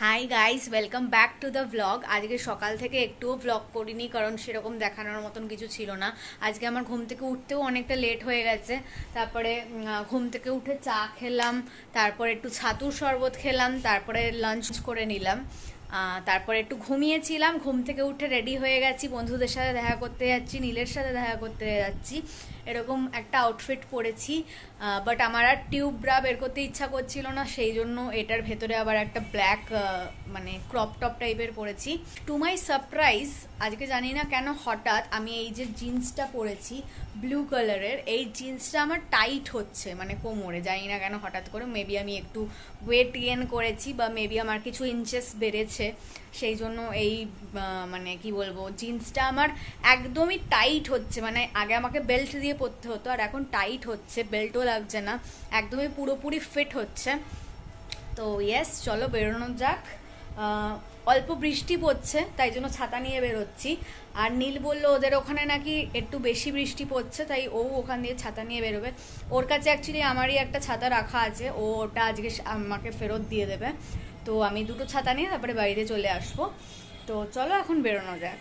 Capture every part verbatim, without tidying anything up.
High guys, welcome back to the vlog. আজকে সকাল থেকে একটুও ভ্লগ করিনি, কারণ সেরকম দেখানোর মতন কিছু ছিল না। আজকে আমার ঘুম থেকে উঠতেও অনেকটা লেট হয়ে গেছে। তারপরে ঘুম থেকে উঠে চা খেলাম, তারপরে একটু ছাতুর শরবত খেলাম, তারপরে লাঞ্চ করে নিলাম, তারপরে একটু ঘুমিয়েছিলাম। ঘুম থেকে উঠে রেডি হয়ে গেছি, বন্ধুদের সাথে দেখা করতে যাচ্ছি, নীলের সাথে দেখা করতে যাচ্ছি। এরকম একটা আউটফিট পরেছি, বাট আমার আর টিউব ব্রা বের করতে ইচ্ছা করছিল না, সেই জন্য এটার ভেতরে আবার একটা ব্ল্যাক মানে ক্রপ টপ টাইপের পরেছি। টু মাই সারপ্রাইজ, আজকে জানি না কেন হঠাৎ আমি এই যে জিন্সটা পরেছি ব্লু কালারের, এই জিন্সটা আমার টাইট হচ্ছে, মানে কোমরে, জানি না কেন হঠাৎ করে। মেবি আমি একটু ওয়েট গেইন করেছি বা মেবি আমার কিছু ইঞ্চেস বেড়েছে, সেই জন্য এই মানে কি বলবো, জিন্সটা আমার একদমই টাইট হচ্ছে। মানে আগে আমাকে বেল্ট দিয়ে পরতে হতো, আর এখন টাইট হচ্ছে, বেল্টও লাগছে না, একদমই পুরোপুরি ফিট হচ্ছে। তো ইয়েস, চলো বেরোনো যাক। অল্প বৃষ্টি পড়ছে, তাই জন্য ছাতা নিয়ে বেরোচ্ছি। আর নীল বললো ওদের ওখানে নাকি একটু বেশি বৃষ্টি পড়ছে, তাই ও ওখান দিয়ে ছাতা নিয়ে বেরোবে। ওর কাছে অ্যাকচুয়ালি আমারই একটা ছাতা রাখা আছে, ও ওটা আজকে আমাকে ফেরত দিয়ে দেবে। তো আমি দুটো ছাতা নিয়ে তারপরে বাড়িতে চলে আসবো। তো চলো এখন বেরোনো যাক।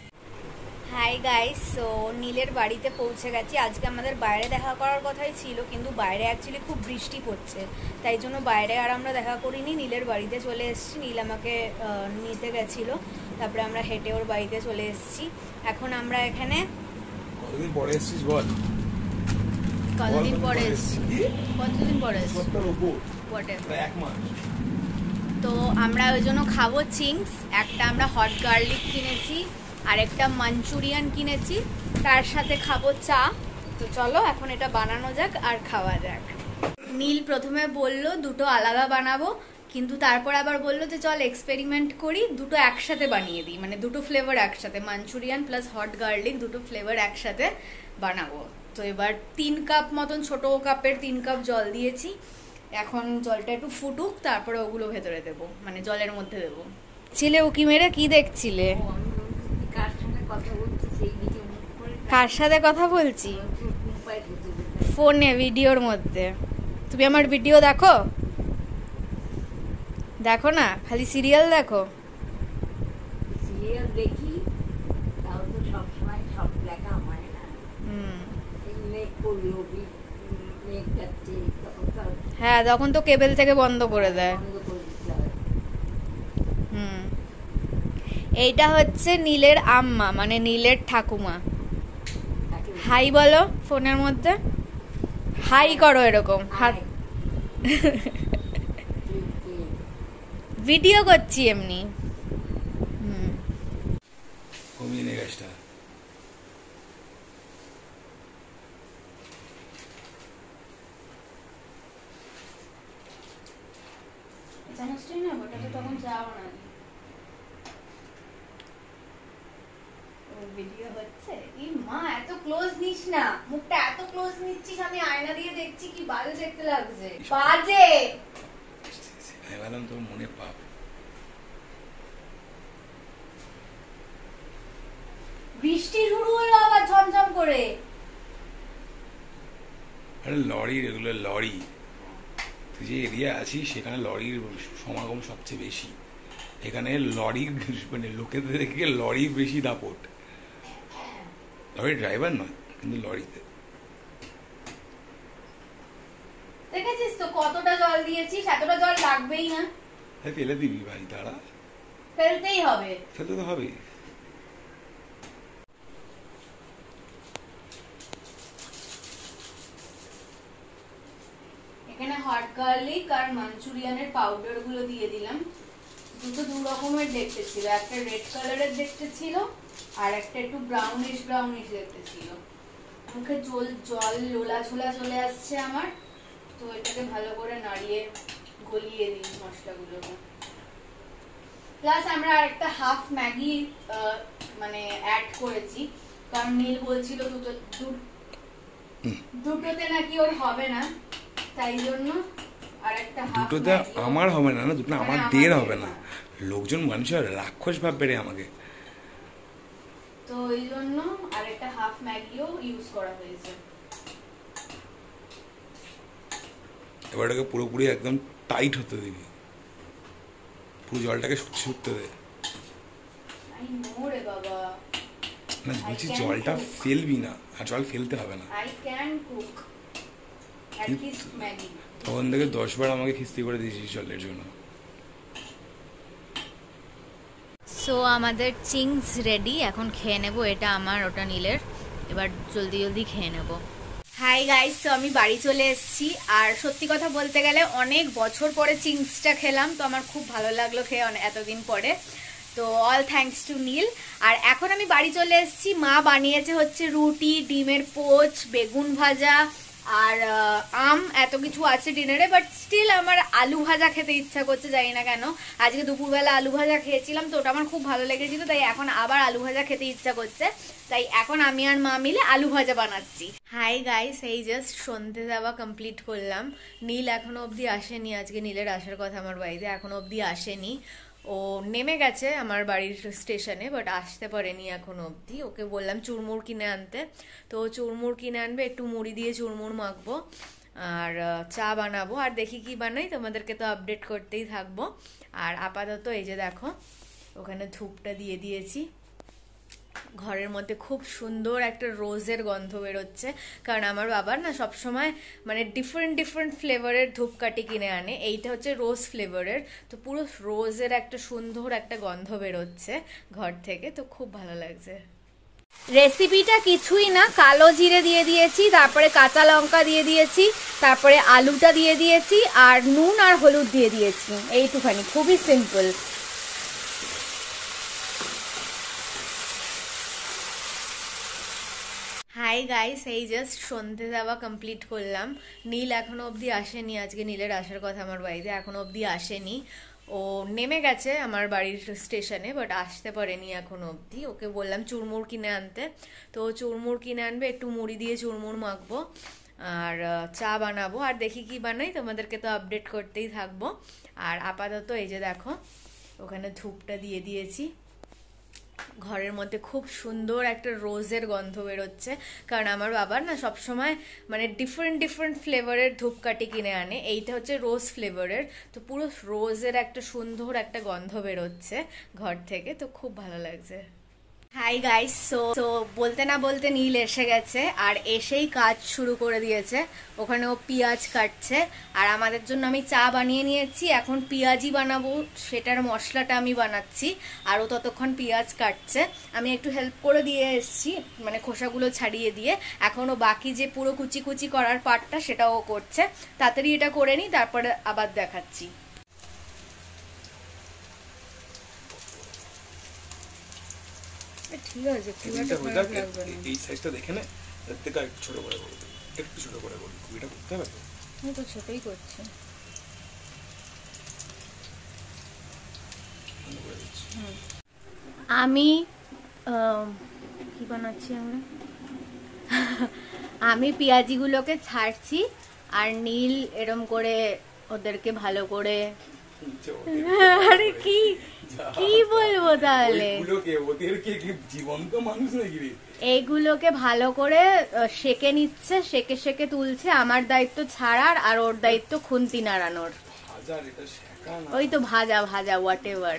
হাই গাইস, সো নীলের বাড়িতে পৌঁছে গেছি। আজকে আমাদের বাইরে দেখা করার কথাই ছিল, কিন্তু বাইরে অ্যাকচুয়ালি খুব বৃষ্টি পড়ছে, তাই জন্য বাইরে আর আমরা দেখা করিনি, নীলের বাড়িতে চলে এসেছি। নীল আমাকে নিতে গেছিলো, তারপরে আমরা হেঁটে ওর বাড়িতে চলে এসেছি। এখন আমরা এখানে কতদিন পরে এসেছিস বল? কতদিন পরে এসেছি? কতদিন পরে এসেছি? এক মাস। তো আমরা ওই জন্য খাবো চিংস। একটা আমরা হট গার্লিক কিনেছি, আর একটা মাঞ্চুরিয়ান কিনেছি, তার সাথে খাবো চা। তো চলো এখন এটা বানানো যাক আর খাওয়া যাক। নীল প্রথমে বললো দুটো আলাদা বানাবো, কিন্তু তারপর আবার বললো যে চল এক্সপেরিমেন্ট করি, দুটো একসাথে বানিয়ে দিই, মানে দুটো ফ্লেভার একসাথে, মাঞ্চুরিয়ান প্লাস হট গার্লিক, দুটো ফ্লেভার একসাথে বানাবো। তো এবার তিন কাপ মতন, ছোট কাপের তিন কাপ জল দিয়েছি। এখন জলটা একটু ফুটুক, তারপরে ওগুলো ভেতরে দেবো, মানে জলের মধ্যে দেবো। ছিলে উকি মেরে কি দেখছিলে? কার সাথে কথা বলছি? ফোনে, ভিডিওর মধ্যে। তুমি আমার ভিডিও দেখো? দেখো না, খালি সিরিয়াল দেখো? সিরিয়াল দেখি, তাও তো সবসময় সব দেখা হয় না। হুম, মেঘ পড়লো, মেঘ যাচ্ছে, হ্যাঁ, তখন তো কেবল থেকে বন্ধ করে দেয়। বন্ধ করে দিতে হয়। হুম, এইটা হচ্ছে নীলের আম্মা, মানে নীলের ঠাকুমা। হাই বলো ফোনের মধ্যে, হাই করো এরকম হাত। ভিডিও করছি এমনি। হুম, কমিয়ে নে গ্যাসটা। তখন চা বানাবি। ভিডিও হচ্ছে। ই মা, এত ক্লোজ নিস না, মুখটা এত ক্লোজ নিচ্ছিস, আমি আয়না দিয়ে দেখছি কি বাজে দেখতে লাগছে। বাজে আমি বললাম তোর মনে পাপ। বৃষ্টি শুরু হলো আবার ঝমঝম করে। আরে লরি, এগুলো লরি। তুই যে এরিয়া আছিস সেখানে লরির সমাগম সবচেয়ে বেশি। এখানে লরির মানে লোকেদের দেখে লরির বেশি দাপট। লরির ড্রাইভার নয়, কিন্তু লরিতে। দেখেছিস তো কতটা জল দিয়েছিস, এতটা জল লাগবেই না। হ্যাঁ, ফেলে দিবি ভাই, দাঁড়া। ফেলতেই হবে, ফেলতে তো হবে। এখানে হট গার্লিক আর মাঞ্চুরিয়ানের পাউডার গুলো দিয়ে দিলাম। দুটো দু রকমের দেখতে ছিল, একটা রেড কালারের দেখতে ছিল, আর একটা একটু ব্রাউনিশ ব্রাউনিশ দেখতে ছিল। মুখে জল জল লোলা ছোলা চলে আসছে আমার। তো এটাকে ভালো করে নাড়িয়ে গলিয়ে দিই মশলাগুলোকে। প্লাস আমরা একটা হাফ ম্যাগি মানে অ্যাড করেছি, কারণ নীল বলছিল দুটো দুটোতে নাকি ওর হবে না, তাই জন্য আরেকটা হাফ। দুটোতে আমার হবে না, না দুটো আমার দের হবে না। লোকজন মানুষের রাক্ষস ভাববে রে আমাকে। তো এই জন্য আরেকটা হাফ ম্যাগিও ইউজ করা হয়েছে। এবার এটাকে পুরোপুরি একদম টাইট হতে দিবি। পুরো জলটাকে শুকতে দে। আই নো রে বাবা, না বলছি জলটা ফেলবি না, আর জল ফেলতে হবে না। I can cook at least Maggi. তখন থেকে দশ বার আমাকে খিস্তি করে দিয়েছিস জলের জন্য। সো আমাদের চিংস রেডি, এখন খেয়ে নেবো। এটা আমার, ওটা নীলের। এবার জলদি জলদি খেয়ে নেবো। হাই গাইস, তো আমি বাড়ি চলে এসেছি। আর সত্যি কথা বলতে গেলে অনেক বছর পরে চিংসটা খেলাম, তো আমার খুব ভালো লাগলো খেয়ে এতদিন পরে। তো অল থ্যাঙ্কস টু নীল। আর এখন আমি বাড়ি চলে এসেছি। মা বানিয়েছে হচ্ছে রুটি, ডিমের পোচ, বেগুন ভাজা আর আম, এত কিছু আছে ডিনারে। বাট স্টিল আমার আলু ভাজা খেতে ইচ্ছা করছে, জানি না কেন। আজকে দুপুরবেলা আলু ভাজা খেয়েছিলাম, তো ওটা আমার খুব ভালো লেগেছিল, তাই এখন আবার আলু ভাজা খেতে ইচ্ছা করছে। তাই এখন আমি আর মা মিলে আলু ভাজা বানাচ্ছি। হাই গাইস, এই জাস্ট সন্ধে দেওয়া কমপ্লিট করলাম। নীল এখনো অবধি আসেনি। আজকে নীলের আসার কথা আমার বাড়িতে, এখনো অবধি আসেনি। ও নেমে গেছে আমার বাড়ির স্টেশনে, বাট আসতে পারেনি এখনো অবধি। ওকে বললাম চুরমুর কিনে আনতে, তো চুরমুর কিনে আনবে, একটু মুড়ি দিয়ে চুরমুর মাখবো আর চা বানাবো। আর দেখি কি বানাই, তোমাদেরকে তো আপডেট করতেই থাকবো। আর আপাতত এই যে দেখো, ওখানে ধূপটা দিয়ে দিয়েছি। ঘরের মধ্যে খুব সুন্দর একটা রোজের গন্ধ বেরোচ্ছে, কারণ আমার বাবার না সবসময় মানে ডিফারেন্ট ডিফারেন্ট ফ্লেভারের ধূপকাঠি কিনে আনে। এইটা হচ্ছে রোজ ফ্লেভারের, তো পুরো রোজের একটা সুন্দর একটা গন্ধ বেরোচ্ছে ঘর থেকে, তো খুব ভালো লাগছে। রেসিপিটা কিছুই না, কালো জিরে দিয়ে দিয়েছি, তারপরে কাঁচা লঙ্কা দিয়ে দিয়েছি, তারপরে আলুটা দিয়ে দিয়েছি, আর নুন আর হলুদ দিয়ে দিয়েছি, এইটুখানি, খুবই সিম্পল। হাই গাইস, এই জাস্ট সন্ধে দেওয়া কমপ্লিট করলাম। নীল এখনো অবধি আসেনি। আজকে নীলের আসার কথা আমার বাড়িতে, এখনো অবধি আসেনি। ও নেমে গেছে আমার বাড়ির স্টেশনে, বাট আসতে পারেনি এখনো অবধি। ওকে বললাম চুরমুর কিনে আনতে, তো চুরমুর কিনে আনবে, একটু মুড়ি দিয়ে চুরমুর মাখবো আর চা বানাবো। আর দেখি কি বানাই, তোমাদেরকে তো আপডেট করতেই থাকবো। আর আপাতত এই যে দেখো, ওখানে ধূপটা দিয়ে দিয়েছি। ঘরের মধ্যে খুব সুন্দর একটা রোজের গন্ধ বেরোচ্ছে, কারণ আমার বাবার না সবসময় মানে ডিফারেন্ট ডিফারেন্ট ফ্লেভারের ধূপকাঠি কিনে আনে। এইটা হচ্ছে রোজ ফ্লেভারের, তো পুরো রোজের একটা সুন্দর একটা গন্ধ বেরোচ্ছে ঘর থেকে, তো খুব ভালো লাগছে। হাই গাইস, সো তো বলতে না বলতে নীল এসে গেছে, আর এসেই কাজ শুরু করে দিয়েছে। ওখানে ও পেঁয়াজ কাটছে, আর আমাদের জন্য আমি চা বানিয়ে নিয়েছি। এখন পেঁয়াজি বানাবো, সেটার মশলাটা আমি বানাচ্ছি, আর ও ততক্ষণ পেঁয়াজ কাটছে। আমি একটু হেল্প করে দিয়ে এসেছি, মানে খোসাগুলো ছাড়িয়ে দিয়ে। এখনও বাকি যে পুরো কুচি কুচি করার পার্টটা, সেটাও ও করছে। তাড়াতাড়ি এটা করে নিই, তারপরে আবার দেখাচ্ছি। ঠিক আছে, এই সাইজটা দেখে নে, এর থেকে একটু ছোট করে করবি, একটু ছোট করে করবি। এটা করতে হবে তো, আমি তো ছোটই করছি। আমি কি বানাচ্ছি, আমরা আমি পেঁয়াজিগুলোকে ছাড়ছি, আর নীল এরম করে ওদেরকে ভালো করে, আরে কি কি বলবো তাহলে, জীবন্ত মানুষ নাকি রে, এইগুলোকে ভালো করে সেকে নিচ্ছে, সেকে সেকে তুলছে। আমার দায়িত্ব ছাড়ার, আর ওর দায়িত্ব খুন্তি নাড়ানোর। ওই তো ভাজা ভাজা হোয়াট এভার।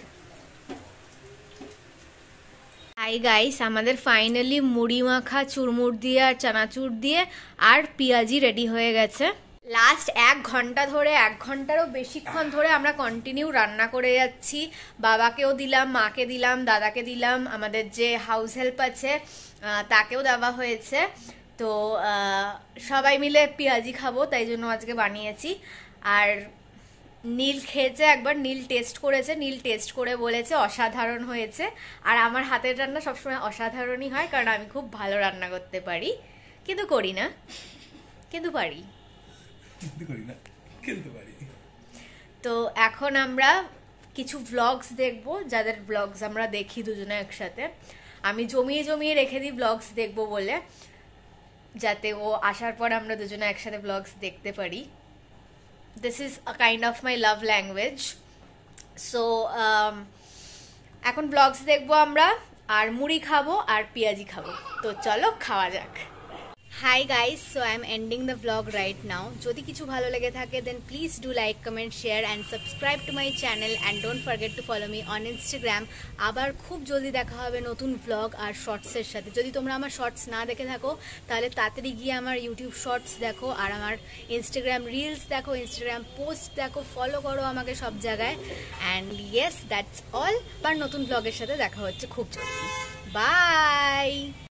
হাই গাইস, আমাদের ফাইনালি মুড়ি মাখা চুরমুর দিয়ে আর চানাচুর দিয়ে আর পেঁয়াজি রেডি হয়ে গেছে। লাস্ট এক ঘন্টা ধরে, এক ঘন্টারও বেশিক্ষণ ধরে আমরা কন্টিনিউ রান্না করে যাচ্ছি। বাবাকেও দিলাম, মাকে দিলাম, দাদাকে দিলাম, আমাদের যে হাউস হেল্প আছে তাকেও দেওয়া হয়েছে। তো সবাই মিলে পেঁয়াজি খাবো, তাই জন্য আজকে বানিয়েছি। আর নীল খেয়েছে একবার, নীল টেস্ট করেছে, নীল টেস্ট করে বলেছে অসাধারণ হয়েছে। আর আমার হাতের রান্না সবসময় অসাধারণই হয়, কারণ আমি খুব ভালো রান্না করতে পারি, কিন্তু করি না, কিন্তু পারি। তো এখন আমরা কিছু ভ্লগস দেখবো, যাদের ভ্লগস আমরা দেখি দুজনে একসাথে। আমি জমিয়ে জমিয়ে রেখে দিই ভ্লগস দেখবো বলে, যাতে ও আসার পর আমরা দুজনে একসাথে ভ্লগস দেখতে পারি। This is a kind of my love language. So এখন ভ্লগস দেখবো আমরা, আর মুড়ি খাবো আর পেঁয়াজি খাবো। তো চলো খাওয়া যাক। Hi guys, so I am ending the blog right now. যদি কিছু ভালো লেগে থাকে then please do like, comment, share and subscribe to my channel and don't forget to follow me on Instagram. আবার খুব জলদি দেখা হবে নতুন ব্লগ আর শর্টসের সাথে। যদি তোমরা আমার শর্টস না দেখে থাকো তাহলে তাড়াতাড়ি গিয়ে আমার ইউটিউব শর্টস দেখো আর আমার ইনস্টাগ্রাম রিলস দেখো, ইনস্টাগ্রাম পোস্ট দেখো, ফলো করো আমাকে সব জায়গায়। And yes, that's all. আর নতুন ব্লগের সাথে দেখা হচ্ছে খুব জলদি। বাই।